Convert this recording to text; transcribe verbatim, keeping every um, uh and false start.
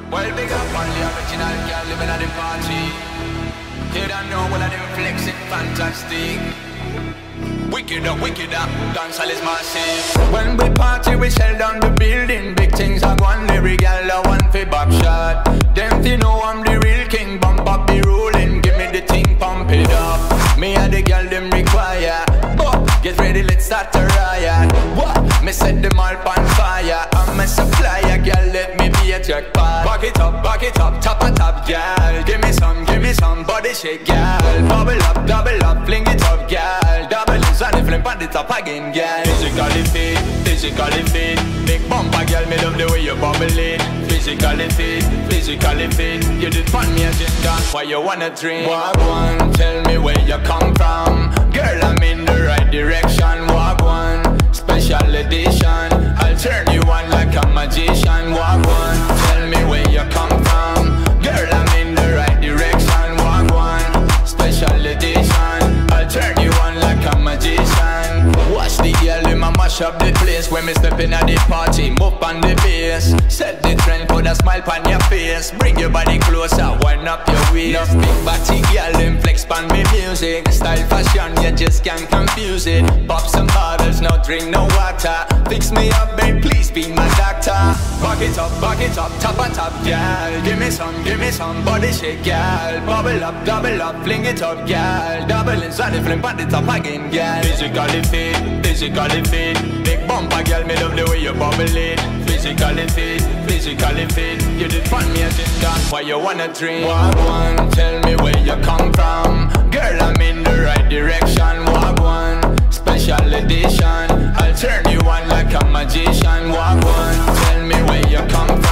Well, big up on the original girl living at the party. You don't know what I do flexing fantastic. Wicked up, wicked up, dancehall is massive. When we party, we shell down the building. Big things are gone, every girl a one for back shot. Them fi know I'm the real king, bump up the rolling. Give me the thing, pump it up. Me and the girl them require. But get ready, let's start a riot. What? Me set them all on fire. I'm a supplier, girl, let me be a jackpot. Back it up, back it up, top and top, girl. Give me some, give me some body shake, girl. Bubble up, double up, fling it up, girl. Double it, and flip on the top again, girl. Physically fit, physically fit. Big bumper, girl, me love the way you bubble it. Physically fit, physically fit. You did fun me as you dance, why you wanna drink? Walk one, tell me where you come from. Girl, I'm in the right direction. Walk one, special edition. I'll turn you on like a magician. Walk one, tell me where you come from. Girl, I'm in the right direction. Walk one, special edition. I'll turn you on like a magician. Watch the girl in my mash up the place. When me step in at the party, move on the bass. Set the trend, put a smile on your face. Bring your body closer, wind up your waist. Enough big body girl, them flex pan me music. Style fashion, you just can't confuse it. Pop some bottles, no drink, no water. Fix me up, babe, please be my doctor. Back it up, back it up, top and top, girl. Give me some, give me some body shake, girl. Bubble up, double up, fling it up, girl. Double inside the flip on the top again, girl. Physically fit, physically fit. Big bumper, girl, me love the way you bubble it. Physically fit, physically fit. You did fun me as you dance, why you wanna drink? Walk one, tell me where you come from. Girl, I'm in the right direction. Walk one, special edition. I'll turn you on like a magician. Walk one, tell me where you come from.